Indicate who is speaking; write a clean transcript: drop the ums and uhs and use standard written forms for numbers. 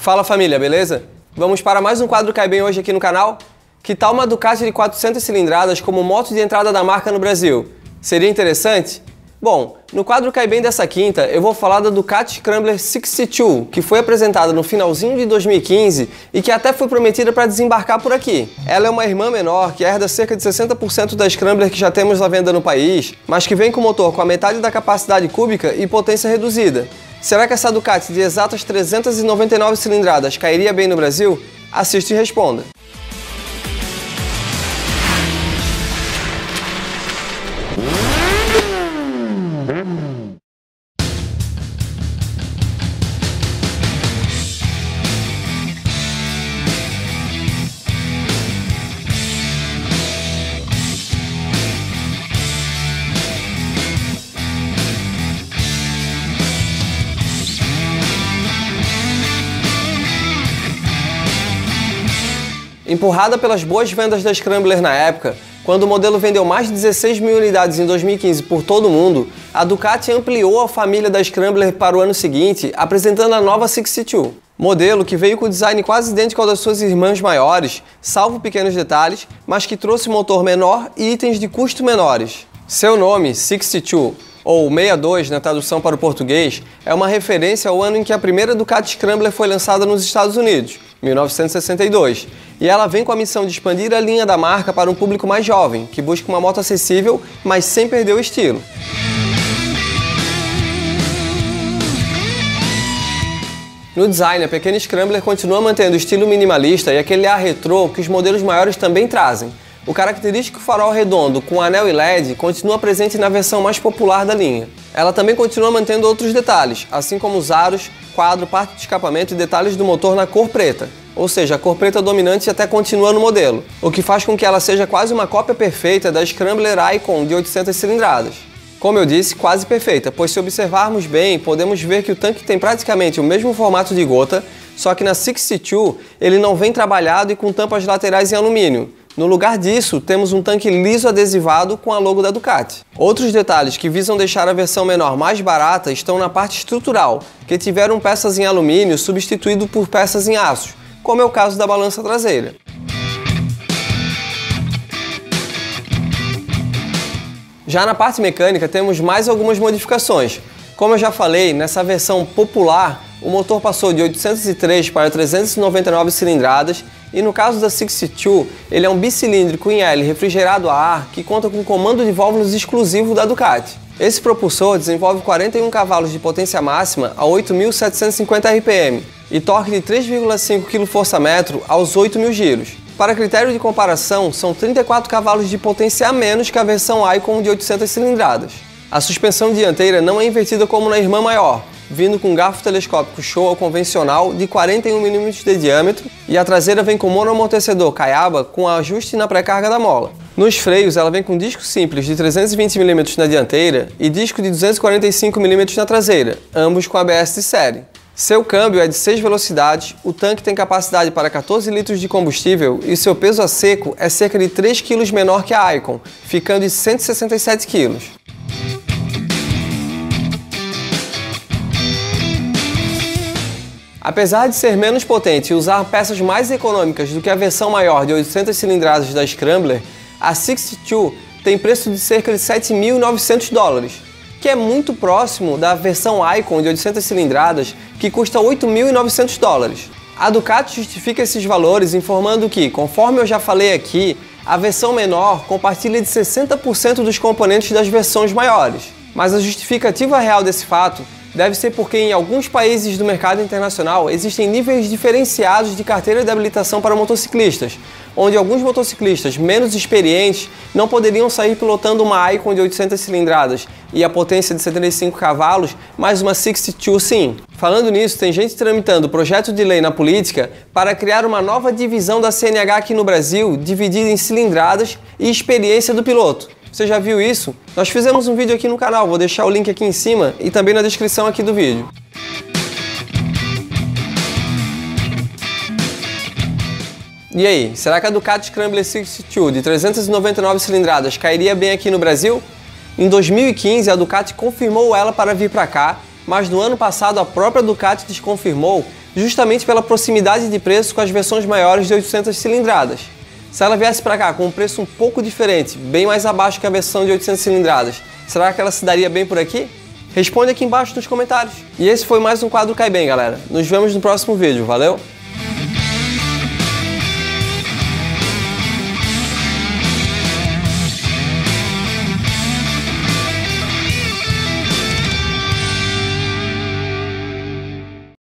Speaker 1: Fala família, beleza? Vamos para mais um quadro Cai Bem hoje aqui no canal? Que tal uma Ducati de 400 cilindradas como moto de entrada da marca no Brasil? Seria interessante? Bom, no quadro Cai Bem dessa quinta eu vou falar da Ducati Scrambler 62, que foi apresentada no finalzinho de 2015 e que até foi prometida para desembarcar por aqui. Ela é uma irmã menor que herda cerca de 60% da Scrambler que já temos à venda no país, mas que vem com motor com a metade da capacidade cúbica e potência reduzida. Será que essa Ducati de exatas 399 cilindradas cairia bem no Brasil? Assista e responda. Empurrada pelas boas vendas da Scrambler na época, quando o modelo vendeu mais de 16 mil unidades em 2015 por todo o mundo, a Ducati ampliou a família da Scrambler para o ano seguinte, apresentando a nova 62. Modelo que veio com o design quase idêntico ao das suas irmãs maiores, salvo pequenos detalhes, mas que trouxe motor menor e itens de custo menores. Seu nome, 62, ou 62 na tradução para o português, é uma referência ao ano em que a primeira Ducati Scrambler foi lançada nos Estados Unidos, 1962, e ela vem com a missão de expandir a linha da marca para um público mais jovem, que busca uma moto acessível, mas sem perder o estilo. No design, a pequena Scrambler continua mantendo o estilo minimalista e aquele ar retrô que os modelos maiores também trazem. O característico farol redondo com anel e LED continua presente na versão mais popular da linha. Ela também continua mantendo outros detalhes, assim como os aros, quadro, parte de escapamento e detalhes do motor na cor preta. Ou seja, a cor preta dominante até continua no modelo, o que faz com que ela seja quase uma cópia perfeita da Scrambler Icon de 800 cilindradas. Como eu disse, quase perfeita, pois se observarmos bem, podemos ver que o tanque tem praticamente o mesmo formato de gota, só que na 62 ele não vem trabalhado e com tampas laterais em alumínio. No lugar disso, temos um tanque liso adesivado com a logo da Ducati. Outros detalhes que visam deixar a versão menor mais barata estão na parte estrutural, que tiveram peças em alumínio substituído por peças em aço, como é o caso da balança traseira. Já na parte mecânica temos mais algumas modificações. Como eu já falei, nessa versão popular, o motor passou de 803 para 399 cilindradas e no caso da 62, ele é um bicilíndrico em L refrigerado a ar que conta com comando de válvulas exclusivo da Ducati. Esse propulsor desenvolve 41 cavalos de potência máxima a 8.750 RPM e torque de 3,5 kgfm aos 8.000 giros. Para critério de comparação, são 34 cavalos de potência a menos que a versão Icon de 800 cilindradas. A suspensão dianteira não é invertida como na irmã maior, vindo com garfo telescópico Showa convencional de 41 mm de diâmetro e a traseira vem com monoamortecedor Kayaba com ajuste na pré-carga da mola. Nos freios ela vem com disco simples de 320 mm na dianteira e disco de 245 mm na traseira, ambos com ABS de série. Seu câmbio é de 6 velocidades, o tanque tem capacidade para 14 litros de combustível e seu peso a seco é cerca de 3 kg menor que a Icon, ficando em 167 kg. Apesar de ser menos potente e usar peças mais econômicas do que a versão maior de 800 cilindradas da Scrambler, a 62 tem preço de cerca de 7.900 dólares, que é muito próximo da versão Icon de 800 cilindradas, que custa 8.900 dólares. A Ducati justifica esses valores informando que, conforme eu já falei aqui, a versão menor compartilha de 60% dos componentes das versões maiores. Mas a justificativa real desse fato deve ser porque em alguns países do mercado internacional existem níveis diferenciados de carteira de habilitação para motociclistas, onde alguns motociclistas menos experientes não poderiam sair pilotando uma Icon de 800 cilindradas e a potência de 75 cavalos, mas uma 62 sim. Falando nisso, tem gente tramitando projeto de lei na política para criar uma nova divisão da CNH aqui no Brasil, dividida em cilindradas e experiência do piloto. Você já viu isso? Nós fizemos um vídeo aqui no canal, vou deixar o link aqui em cima e também na descrição aqui do vídeo. E aí, será que a Ducati Scrambler 62 de 399 cilindradas cairia bem aqui no Brasil? Em 2015, a Ducati confirmou ela para vir para cá, mas no ano passado a própria Ducati desconfirmou, justamente pela proximidade de preço com as versões maiores de 800 cilindradas. Se ela viesse para cá com um preço um pouco diferente, bem mais abaixo que a versão de 800 cilindradas, será que ela se daria bem por aqui? Responde aqui embaixo nos comentários. E esse foi mais um quadro Cai Bem, galera. Nos vemos no próximo vídeo. Valeu!